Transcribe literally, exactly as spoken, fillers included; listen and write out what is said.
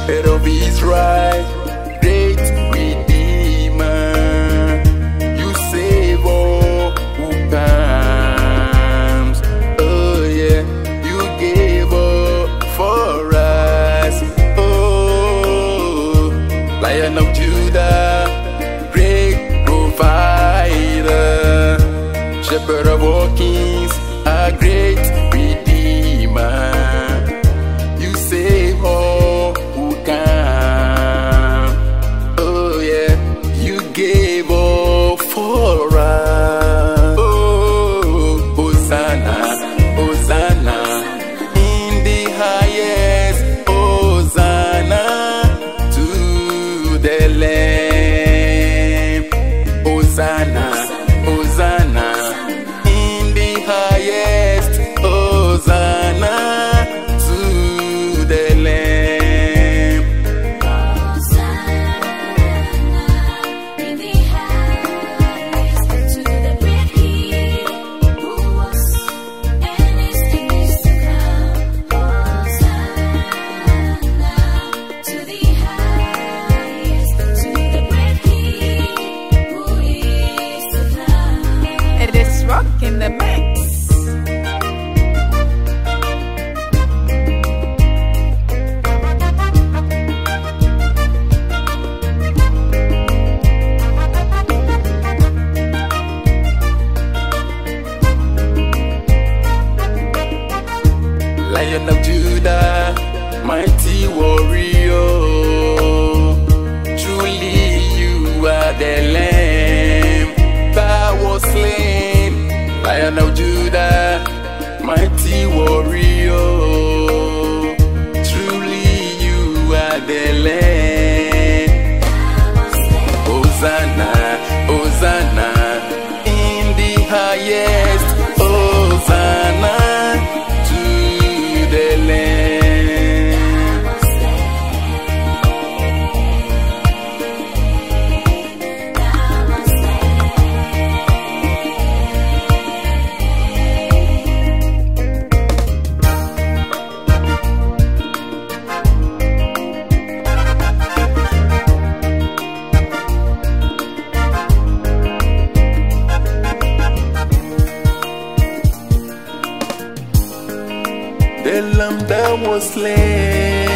shepherd of Israel, great redeemer. You save all who comes. Oh yeah, you gave up for us. Oh, Lion of Judah, great provider, shepherd of all kings, a great redeemer. You save all who come. Oh yeah, you gave all for us. Oh, Hossana, Hossana, in the highest. Hossana to the Lamb. Hossana, Hossana, in the highest. Hossana to the Lamb. Hosanna in the highest, to the great King who was and is and is to come. Hosanna to the highest, to the great King who is to come. It is rock in the mix. Lion of Judah, mighty warrior, truly you are the Lamb that was slain. Lion of Judah, mighty warrior, truly you are the Lamb. Hosanna, Hosanna, in the highest. Hosanna to the Lamb. The lamb that was slain.